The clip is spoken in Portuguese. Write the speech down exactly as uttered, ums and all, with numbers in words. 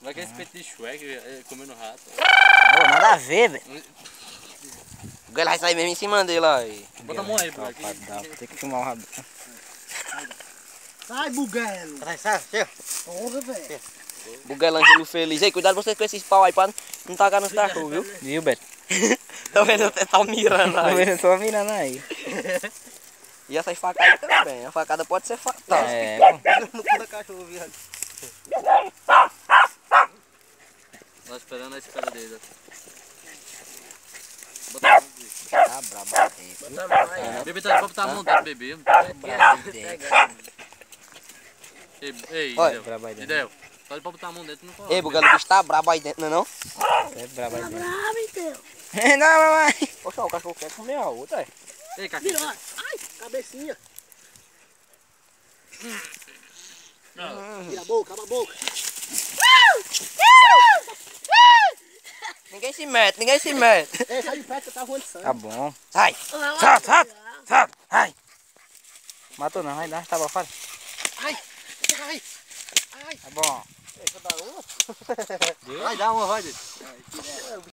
Vai que esse peito de Shrek comendo rato. Pô, nada a ver, velho. O galho vai sair mesmo em cima dele aí. Bota a mão aí, bro. Tem que filmar o rabo. Sai, buguelo. Sai, sai, chega. Porra, velho. Buguelo Ângelo feliz. Ei, cuidado você com esses pau aí pra não tacar nos cachorros, viu? Viu, Beto? Tô vendo você tá mirando Tô aí. vendo, tô mirando aí. E essas facadas também. A facada pode ser fatal. É, No cu da cachorro, viado. Nós esperando a espera dele. Bota a mão. tá brabo aí. Bota a mão aí. Bebê, tá, pode botar a mão dentro, bebê. Ei, ei, Olha, Idel. brabo aí dentro. Idel, pode botar a mão dentro e não cola. Ei, Buguelo, o bicho tá brabo aí dentro, não é não? É brabo aí dentro. Bravo, então. Não, mamãe. Poxa, o cachorro quer comer a outra, é. Ei, Caqui. Virou. Ai, cabecinha. Vira a boca, abre a boca. Ninguém se mete, ninguém se mete. Ei, sai de perto que tá voando sangue. Tá bom. Sai. Sai, sai, sai. Ai. Matou não, vai dar, tá bom, fala. Ai, ai, ai. Tá bom. Vai dar uma, vai.